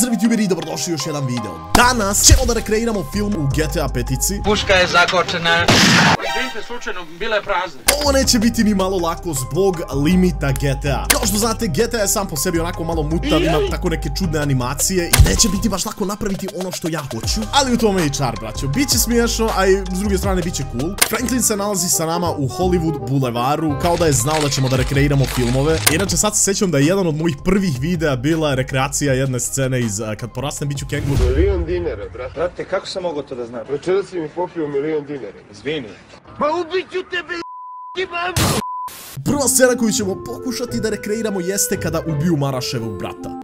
Pozdrav youtuberi i dobrodošli u još jedan video. Danas ćemo da rekreiramo film u GTA 5-ici. Puška je zakočena. Izvinite, slučajno, bila je prazna. Ovo neće biti ni malo lako zbog limita GTA. Kao što znate, GTA je sam po sebi onako malo mutav, ima tako neke čudne animacije i neće biti baš lako napraviti ono što ja hoću. Ali u tome je i čar, braćo. Biće smiješno, a i s druge strane biće cool. Franklin se nalazi sa nama u Hollywood Boulevaru, kao da je znao da ćemo da rekreiramo filmove. Inače, sad se sjećam da je jedan od mojih prvih videa bila rekreacija jedne scene iz Kad porastem biću kenguru. $1.000.000, brate. Brate, kako sam mogao to da znam? Večera si mi popio $1.000.000. Izvini. Pa ubiću tebe, j***im! Prva scena koju ćemo pokušati da rekreiramo jeste kada ubiju Maraševog brata.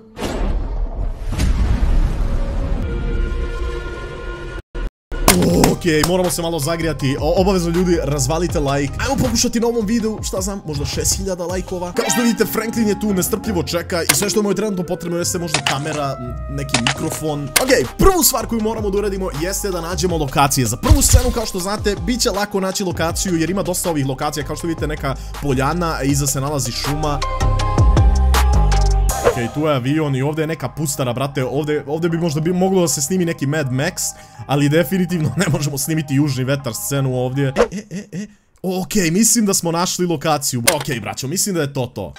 Okej, moramo se malo zagrijati. Obavezno ljudi, razvalite like. Ajmo pokušati na ovom videu, šta znam, možda 6000 lajkova. Kao što vidite, Franklin je tu, nestrpljivo čeka. I sve što mu je trenutno potrebno jeste možda kamera, neki mikrofon. Okej, prvu stvar koju moramo da uradimo jeste da nađemo lokacije. Za prvu scenu, kao što znate, bit će lako naći lokaciju jer ima dosta ovih lokacija. Kao što vidite, neka poljana, a iza se nalazi šuma. Okej, tu je avion i ovdje je neka pustara, brate, ovdje bi možda moglo da se snimi neki Mad Max, ali definitivno ne možemo snimiti Južni vetar scenu ovdje. Okej, mislim da smo našli lokaciju. Okej, braćo, mislim da je to.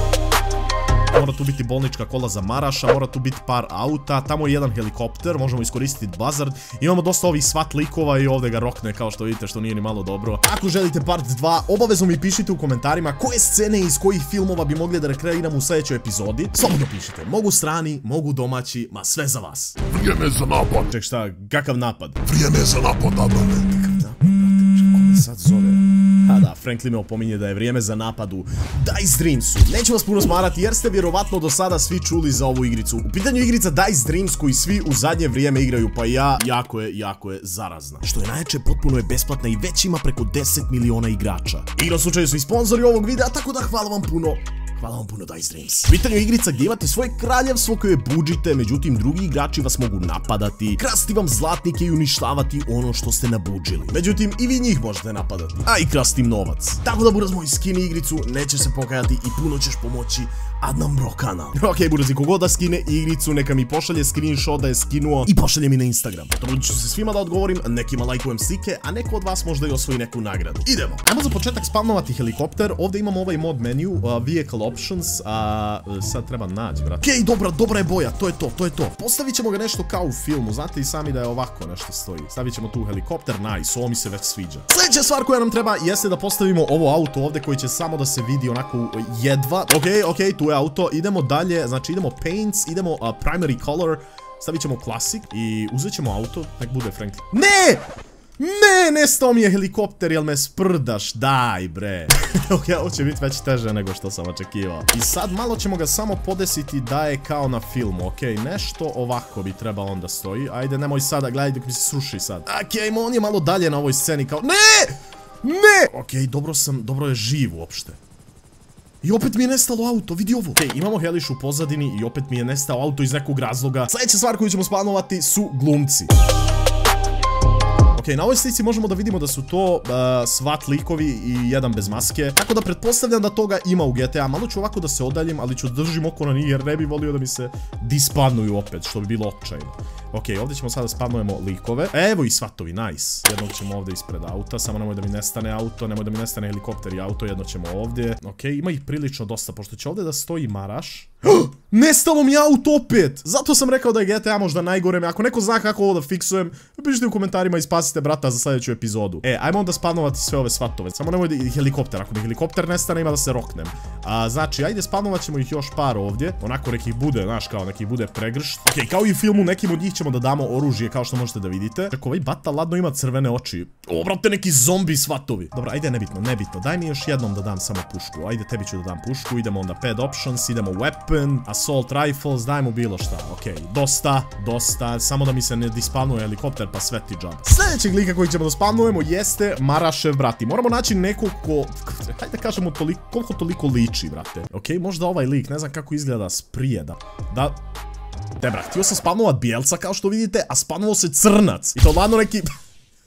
Mora tu biti bolnička kola za Maraša, mora tu biti par auta, tamo je jedan helikopter, možemo iskoristiti Buzzard. Imamo dosta ovih SWAT likova i ovdje ga rokne, kao što vidite, što nije ni malo dobro. Ako želite part 2, obavezno mi pišite u komentarima koje scene iz kojih filmova bi mogli da rekreiramo u sljedećoj epizodi. Slobodno pišite, mogu strani, mogu domaći, ma sve za vas. Vrijeme za napad. Ček, šta, kakav napad? Vrijeme za napad, brate. Kakav napad, brate, ček, ko me sad zove? A da, Franklin me opominje da je vrijeme za napad u Dice Dreamsu. Neću vas puno smarati jer ste vjerovatno do sada svi čuli za ovu igricu. U pitanju igrica Dice Dreams koji svi u zadnje vrijeme igraju, pa ja, jako je zarazna. Što je najjače, potpuno je besplatna i već ima preko 10 miliona igrača. Igra u slučaju su i sponzori ovog videa, tako da hvala vam puno. Hvala vam puno, Dice Dreams. U pitanju igrica gdje imate svoje kraljevstvo koje budžite, međutim drugi igrači vas mogu napadati, krasti vam zlatnike i uništavati ono što ste nabuđili. Međutim i vi njih možete napadati, a i krasti im novac. Tako da Buraz moj skini igricu, neće se pokajati i puno ćeš pomoći Adnan Bro kanal. Okej, Burazi, kogod da skine igricu, neka mi pošalje screenshot da je skinuo i pošalje mi na Instagram. Trudit ću se svima da odgovorim, nekima lajkujem slike, a neko od vas možda i osvoji neku nagradu. Idemo. Ajmo za početak spavnovati helikopter. Ovdje imamo ovaj mod menu, vehicle options, a sad treba naći, brate. Okej, dobra je boja, to je to. Postavit ćemo ga nešto kao u filmu, znate i sami da je ovako nešto stoji. Stavit ćemo tu helikopter, nice, ovo mi se već sviđa. Sljedeća stvar koja nam treba jeste da postavimo ovo auto ovdje koji će samo da se vidi onako jedva. Okej, tu je auto, idemo dalje, znači idemo paints, idemo primary color, stavit ćemo classic i uzet ćemo auto, nek bude Franklin. Ne, nestao mi je helikopter, jel me sprdaš, daj bre. Okej, ovo će biti već teže nego što sam očekivao. I sad malo ćemo ga samo podesiti da je kao na filmu, okej, nešto ovako bi trebalo onda stoji. Ajde, nemoj sada, gledaj dok mi se sruši sad. Okej, on je malo dalje na ovoj sceni kao, ne! Okej, dobro je živ uopšte. I opet mi je nestalo auto, vidi ovo. Okej, imamo Heliš u pozadini i opet mi je nestao auto iz nekog razloga. Sljedeća stvar koju ćemo spanovati su glumci. Okej, na ovoj slici možemo da vidimo da su to SWAT likovi i jedan bez maske. Tako da pretpostavljam da toga ima u GTA. Malo ću ovako da se odaljim, ali ću držim oko na njih jer ne bi volio da mi se dispavnuju opet, što bi bilo očajno. Okej, ovdje ćemo sada spavnujemo likove. Evo i SWAT-ovi, nice. Jednog ćemo ovdje ispred auta, samo nemoj da mi nestane auto, nemoj da mi nestane helikopter i auto, jedno ćemo ovdje. Okej, ima ih prilično dosta, pošto će ovdje da stoji Maraš. Nestalo mi auto opet! Zato sam rekao da je GTA možda najgore. Ako neko zna kako ovo da fiksujem, pišite u komentarima i spasite brata za sljedeću epizodu. Ajmo onda spavnovati sve ove SWAT-ove. Samo nemoj da helikopter, ako mi helikopter nestane ima da se roknem. Znači, ajde spavnovat ćemo ih još par ovdje. Onako nekih bude, znaš, kao nekih bude pregršt. Okej, kao i u filmu, nekim od njih ćemo da damo oružje, kao što možete da vidite. Čak, ovaj bata ladno ima crvene oči. O, brate, neki zombi SWAT-ovi. Dobro, ajde, nebitno. Daj mi još jednom da dam samo pušku. Ajde, tebi ću da dam pušku. Idemo onda pad options, idemo weapon, assault rifles, dajmo bilo šta. Okej, dosta. Samo da mi se ne dispavnuje helikopter, pa sve ti džaba. Sljedećeg lika koji ćemo da spavnujemo jeste Marašev brati. Moramo naći nekog ko, hajde da kažemo, koliko toliko liči, brate. Okej, možda ovaj lik, ne znam kako izgleda sprije da... Debra, htio sam spavnovat bijelca kao što vidite, a spavnovao se crnac. I to ladno neki...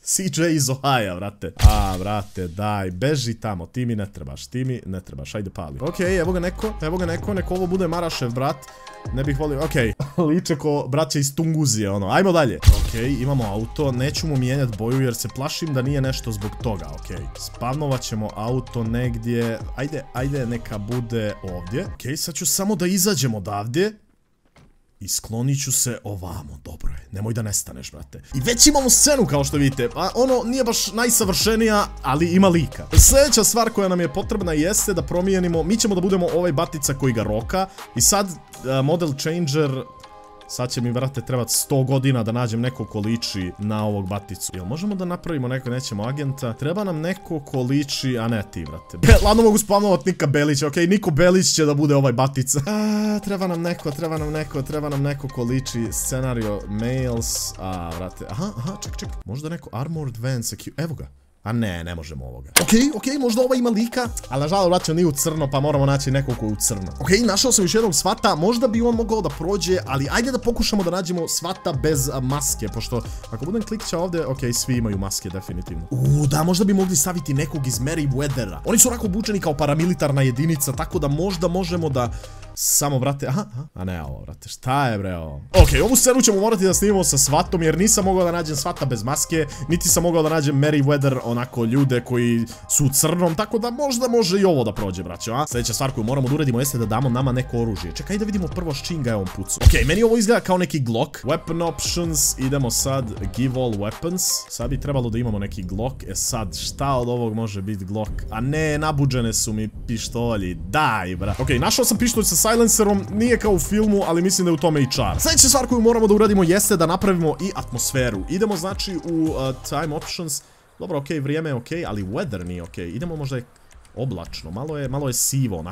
CJ iz Ohio, vrate. Vrate, daj, beži tamo, ti mi ne trebaš, ajde pali. Okej, evo ga neko ovo bude Marašev brat. Ne bih volio, okej. Liče ko braća iz Tunguzije, ono, ajmo dalje. Okej, imamo auto, neću mu mijenjati boju jer se plašim da nije nešto zbog toga, okej. Spavnovat ćemo auto negdje, ajde, neka bude ovdje. Okej, sad ću samo da izađem odavdje. I sklonit ću se ovamo, dobro je, nemoj da nestaneš, brate. I već imamo scenu, kao što vidite, ono nije baš najsavršenija, ali ima lika. Sljedeća stvar koja nam je potrebna jeste da promijenimo, mi ćemo da budemo ovaj batica koji ga roka. I sad, model changer, sad će mi, brate, trebati 100 godina da nađem neko ko liči na ovog baticu. Jel možemo da napravimo neko, nećemo agenta? Treba nam neko ko liči, a ne ti, brate. Ladno mogu spavnovat Nika Belića, okej, Niko Belić će da bude ovaj batica. Treba nam neko ko liči. Scenario, mails, brate, aha, ček, možda neko Armored Van Security, evo ga. A ne možemo ovoga. Okej, možda ova ima lika, ali nažalost vraćam nije u crno, pa moramo naći nekog ko je u crno. Okej, našao sam još jednog svata, možda bi on mogao da prođe, ali ajde da pokušamo da nađemo svata bez maske, pošto ako budem klikća ovdje, okej, svi imaju maske, definitivno. Da, možda bi mogli staviti nekog iz Merryweathera. Oni su onako obučeni kao paramilitarna jedinica, tako da možda možemo da... Samo, brate, a ne ovo, brate, šta je, bre, ovo? Okej, ovu scenu ćemo morati da snimamo sa svatom, jer nisam mogao da nađem svata bez maske, niti sam mogao da nađem Merryweather, onako, ljude koji su u crnom, tako da možda može i ovo da prođe, braćo, a? Sljedeća stvar koju moramo da uradimo jeste da damo nama neko oružje. Čekaj da vidimo prvo s čim ga je on pucao. Okej, meni ovo izgleda kao neki Glock. Weapon options, idemo sad, give all weapons. Sad bi trebalo da imamo neki Glock, sad, šta od ovog može biti Glock? A ne, nabuđene su mi pištolji, daj, bra. Okej, našao sam pištolj sa silencerom, nije kao u filmu, ali mislim da je u tome i čar. Sljedeća stvar koju moramo da uradimo jeste da napravimo i atmosferu. Idemo znači u time options. Dobro, okej, vrijeme je okej, ali weather nije okej. Idemo možda je oblačno, malo je sivo.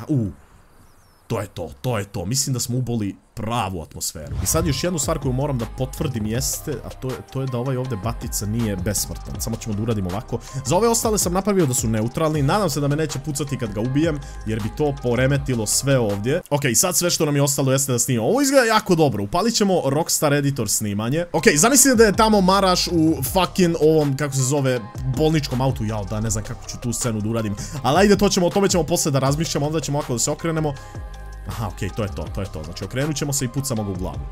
To je to. Mislim da smo uboli pravu atmosferu. I sad još jednu stvar koju moram da potvrdim jeste, a to je da ovaj ovdje batica nije besmrtan. Samo ćemo da uradimo ovako. Za ove ostale sam napravio da su neutralni. Nadam se da me neće pucati kad ga ubijem, jer bi to poremetilo sve ovdje. Okej, sad sve što nam je ostalo jeste da snimamo. Ovo izgleda jako dobro. Upalit ćemo Rockstar Editor snimanje. Okej, zamislite da je tamo Maraš u fucking ovom, kako se zove, bolničkom autu. Jao, da ne znam kako ću tu scenu da uradim. Ali ajde, o tome ćemo posle da razmišljamo, onda ćemo ovako da se okrenemo. Aha, okej, to je to. Znači, okrenut ćemo se i pucamo ga u glavu.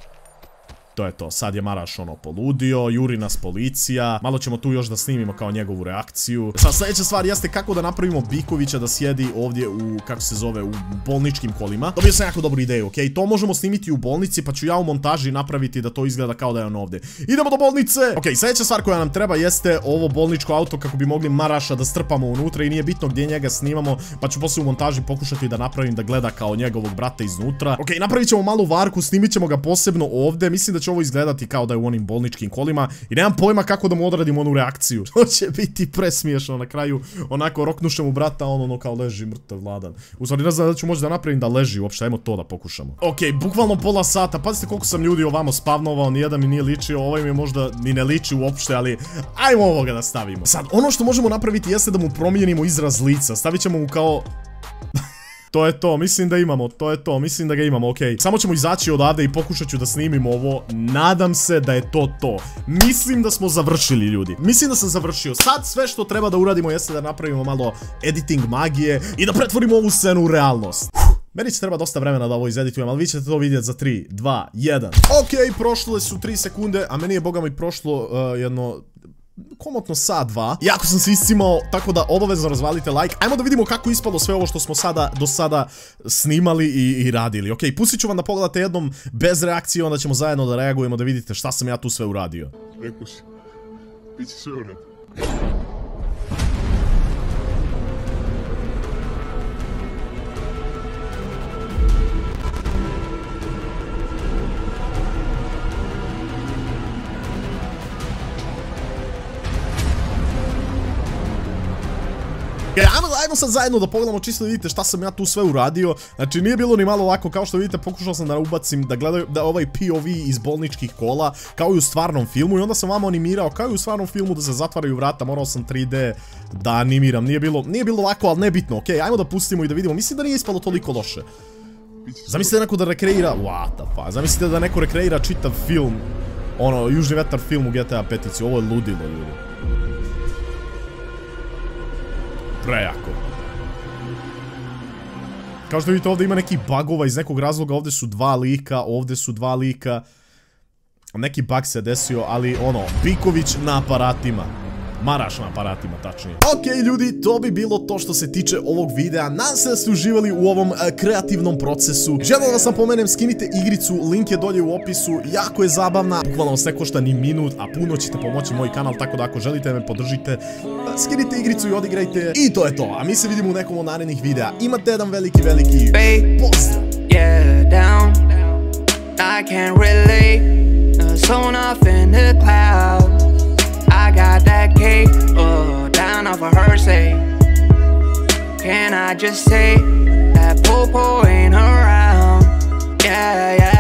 To je to, sad je Maraš ono poludio, juri nas policija, malo ćemo tu još da snimimo kao njegovu reakciju. Sad sljedeća stvar jeste kako da napravimo Bikovića da sjedi ovdje u, kako se zove, u bolničkim kolima. Dobio sam jako dobru ideju, okej, to možemo snimiti u bolnici, pa ću ja u montaži napraviti da to izgleda kao da je on ovdje. Idemo do bolnice! Okej, sljedeća stvar koja nam treba jeste ovo bolničko auto kako bi mogli Maraša da strpamo unutra i nije bitno gdje njega snimamo, pa ću poslije u montaži pokušati da napravim da gleda kao njegovog brata iznutra. Okej, napravit ćemo malu varku, snimit ćemo ga posebno ovdje, mislim da će ovo izgledati kao da je u onim bolničkim kolima i nemam pojma kako da mu odradim onu reakciju. To će biti presmiješno na kraju, onako roknuše mu brata, ono kao leži mrtav vladan. U stvari ne znam da ću moći da napravim da leži uopšte, ajmo to da pokušamo. Okej, bukvalno pola sata, pazite koliko sam ljudi ovamo spavnovao, nijedan mi nije ličio, ovaj mi možda ni ne liči uopšte, ali ajmo ovoga da stavimo. Sad, ono što možemo napraviti jeste da mu promijenimo izraz lica, stavit ćemo mu kao... To je to, mislim da imamo, mislim da ga imamo, okej. Samo ćemo izaći odavde i pokušat ću da snimimo ovo, nadam se da je to. Mislim da smo završili, ljudi. Mislim da sam završio. Sad sve što treba da uradimo jeste da napravimo malo editing magije i da pretvorimo ovu scenu u realnost. Meni će treba dosta vremena da ovo izeditujem, ali vi ćete to vidjeti za 3, 2, 1. Okej, prošle su 3 sekunde, a meni je bogami prošlo jedno... komotno sat, 2. Jako sam se iscimao, tako da obavezno razvalite like. Ajmo da vidimo kako ispalo sve ovo što smo do sada snimali i radili. Okej, pustit ću vam da pogledate jednom bez reakcije, onda ćemo zajedno da reagujemo da vidite šta sam ja tu sve uradio. Rekao si, bit će sve u redu. Ajmo sad zajedno da pogledamo čisto da vidite šta sam ja tu sve uradio. Znači nije bilo ni malo lako, kao što vidite pokušao sam da ubacim, da gledaju da ovaj POV iz bolničkih kola, kao i u stvarnom filmu, i onda sam vama animirao kao i u stvarnom filmu da se zatvaraju vrata, morao sam 3D da animiram, nije bilo lako, ali nebitno, okej, ajmo da pustimo i da vidimo, mislim da nije ispalo toliko loše. Zamislite neko da rekreira, what the fuck, zamislite da neko rekreira čitav film, ono, Južni vetar film u GTA 5, ovo je ludilo, ljudi. Prejako. Kao što vidite ovdje ima nekih bugova iz nekog razloga, ovdje su dva lika, ovdje su dva lika. Neki bug se desio, ali ono, Piković na aparatima. Maraš na aparatima, tačnije. Ok, ljudi, to bi bilo to što se tiče ovog videa. Nadam se da ste uživali u ovom kreativnom procesu. Želim da sam pomenem, skinite igricu, link je dolje u opisu. Jako je zabavna, bukvalno vas ne košta ni minut, a puno ćete pomoći moj kanal, tako da ako želite me podržite, skinite igricu i odigrajte. I to je to, a mi se vidimo u nekom od narednih videa. Imate jedan veliki pozdrav! Yeah, down, I can't relate. Sewn off in the clouds. I got that cake, down off of her say. Can I just say that popo ain't around? Yeah, yeah.